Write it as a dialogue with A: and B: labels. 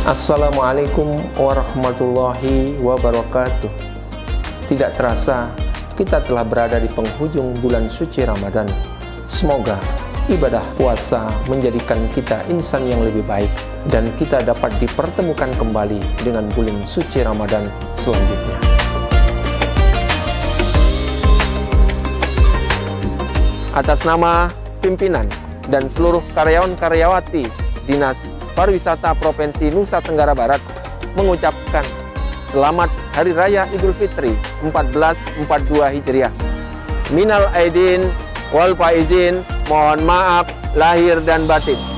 A: Assalamualaikum warahmatullahi wabarakatuh. Tidak terasa kita telah berada di penghujung bulan suci Ramadan. Semoga ibadah puasa menjadikan kita insan yang lebih baik dan kita dapat dipertemukan kembali dengan bulan suci Ramadan selanjutnya. Atas nama pimpinan dan seluruh karyawan-karyawati Dinas Pariwisata Provinsi Nusa Tenggara Barat mengucapkan selamat Hari Raya Idul Fitri 1442 Hijriah. Minal aidin wal faizin, mohon maaf lahir dan batin.